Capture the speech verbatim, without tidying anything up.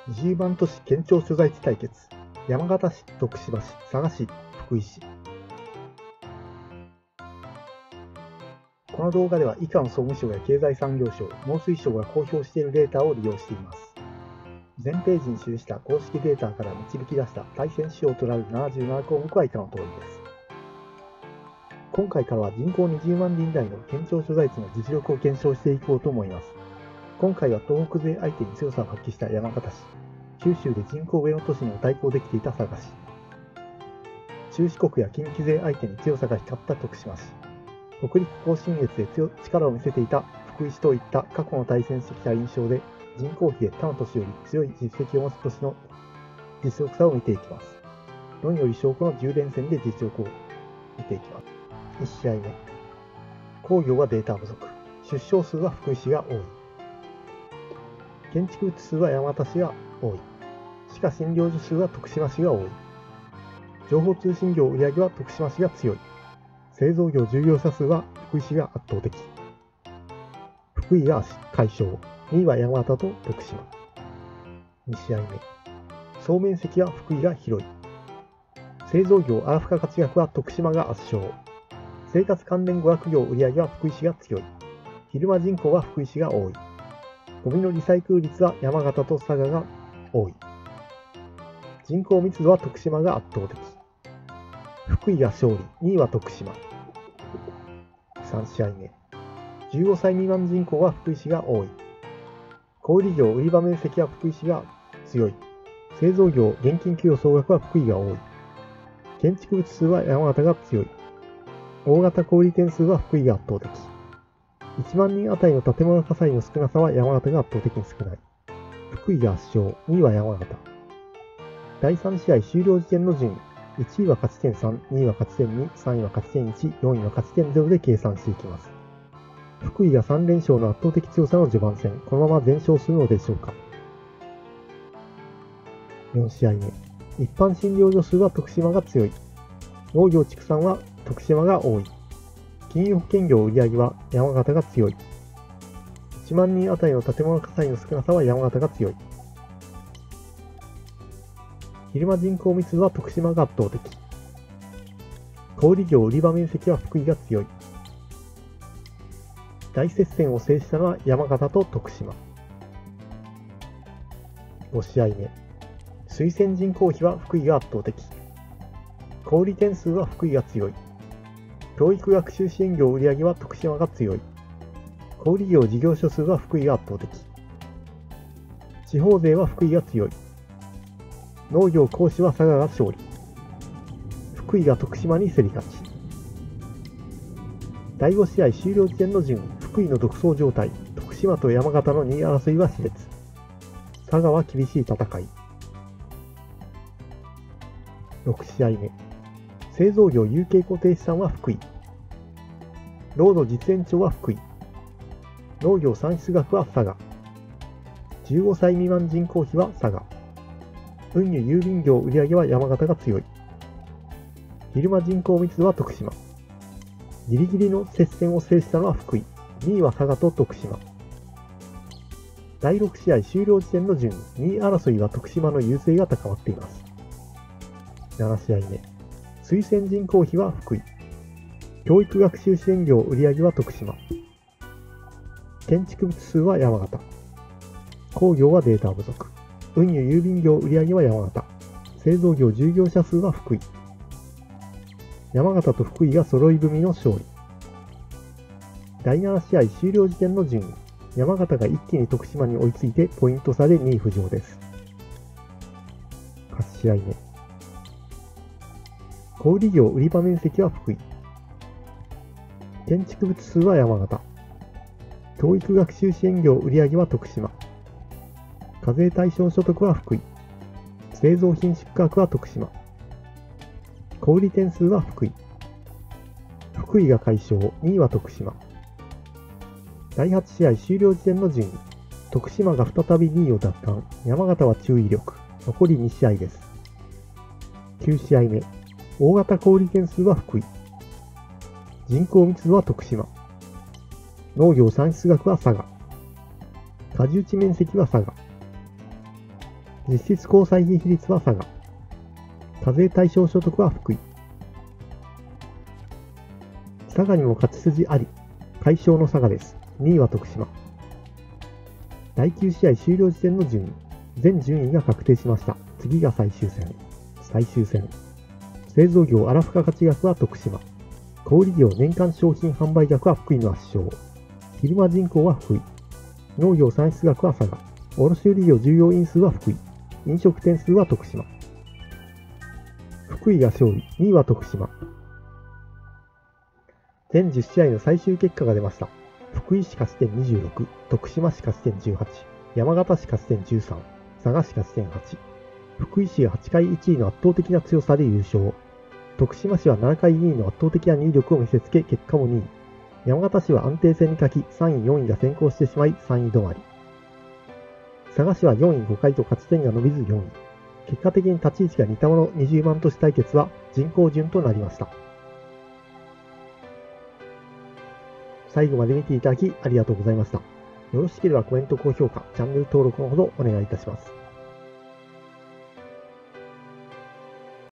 にじゅうばん都市県庁所在地対決。山形市、徳島市、佐賀市、福井市。この動画では以下の総務省や経済産業省、農水省が公表しているデータを利用しています。全ページに記した公式データから導き出した対戦指標となるななじゅうななこうもくは以下の通りです。今回からは人口にじゅうまんにん台の県庁所在地の実力を検証していこうと思います。今回は東北勢相手に強さを発揮した山形市、九州で人口上の都市にも対抗できていた佐賀市、中四国や近畿勢相手に強さが光った徳島市、北陸甲信越で力を見せていた福井市といった過去の対戦してきた印象で、人口比で他の都市より強い実績を持つ都市の実力差を見ていきます。論より証拠のじゅう連戦で実力を見ていきます。いち試合目。工業はデータ不足。出生数は福井市が多い。建築物数は山形市が多い。歯科診療所数は徳島市が多い。情報通信業売上は徳島市が強い。製造業従業者数は福井市が圧倒的。福井が解消。にいは山形と徳島。に試合目。総面積は福井が広い。製造業アラフカ活躍は徳島が圧勝。生活関連娯楽業売上は福井市が強い。昼間人口は福井市が多い。ゴミのリサイクル率は山形と佐賀が多い。人口密度は徳島が圧倒的。福井が勝利、にいは徳島。さん試合目。じゅうごさい未満人口は福井市が多い。小売業売り場面積は福井市が強い。製造業現金給与総額は福井が多い。建築物数は山形が強い。大型小売店数は福井が圧倒的。いちまんにんあたりの建物火災の少なさは山形が圧倒的に少ない。福井が圧勝、にいは山形。だいさん試合終了時点の順位。いちいは勝ち点さん、にいは勝ち点に、さんいは勝ち点いち、よんいは勝ち点ゼロで計算していきます。福井がさん連勝の圧倒的強さの序盤戦、このまま全勝するのでしょうか。よん試合目。一般診療所数は徳島が強い。農業畜産は徳島が多い。金融保険業売上は山形が強い。いちまんにんあたりの建物火災の少なさは山形が強い。昼間人口密度は徳島が圧倒的。小売業売り場面積は福井が強い。大接戦を制したのは山形と徳島。ご試合目。推薦人口比は福井が圧倒的。小売店数は福井が強い。教育学習支援業売上は徳島が強い。小売業事業所数は福井が圧倒的。地方税は福井が強い。農業講師は佐賀が勝利。福井が徳島に競り勝ち。だいご試合終了時点の順位。福井の独走状態。徳島と山形のにい争いは熾烈。佐賀は厳しい戦い。ろく試合目。製造業有形固定資産は福井。労働実演庁は福井。農業産出額は佐賀。じゅうごさい未満人口比は佐賀。運輸郵便業売上は山形が強い。昼間人口密度は徳島。ギリギリの接戦を制したのは福井。にいは佐賀と徳島。だいろく試合終了時点の順位。にい争いは徳島の優勢が高まっています。なな試合目。推薦人口比は福井。教育学習支援業売上は徳島。建築物数は山形。工業はデータ不足。運輸郵便業売上は山形。製造業従業者数は福井。山形と福井が揃い踏みの勝利。だいなな試合終了時点の順位。山形が一気に徳島に追いついてポイント差でにい浮上です。はち試合目。小売業売り場面積は福井。建築物数は山形。教育学習支援業売上は徳島。課税対象所得は福井。製造品出荷額は徳島。小売店数は福井。福井が解消、にいは徳島。だいはち試合終了時点の順位。徳島が再びにいを奪還。山形は注意力。残りに試合です。きゅう試合目。大型小売店数は福井。人口密度は徳島。農業産出額は佐賀。果樹地面積は佐賀。 実質交際費比率は佐賀。課税対象所得は福井。佐賀にも勝ち筋あり、快勝の佐賀です。にいは徳島。だいきゅう試合終了時点の順位。全順位が確定しました。次が最終戦。最終戦。製造業荒付加価値額は徳島。小売業年間商品販売額は福井の圧勝。昼間人口は福井。農業産出額は佐賀。卸売業従業員数は福井。飲食店数は徳島。福井が勝利、にいは徳島。全じゅっ試合の最終結果が出ました。福井市勝ち点にじゅうろく、徳島市勝ち点じゅうはち、山形市勝ち点じゅうさん、佐賀市勝ち点はち。福井市がはちかいいちいの圧倒的な強さで優勝。徳島市はななかいにいの圧倒的な入力を見せつけ、結果もにい。山形市は安定戦に欠き、さんい、よんいが先行してしまい、さんい止まり。佐賀市はよんい、ごかいと勝ち点が伸びずよんい。結果的に立ち位置が似たものにじゅうまん都市対決は人口順となりました。最後まで見ていただきありがとうございました。よろしければコメント、高評価、チャンネル登録のほどお願いいたします。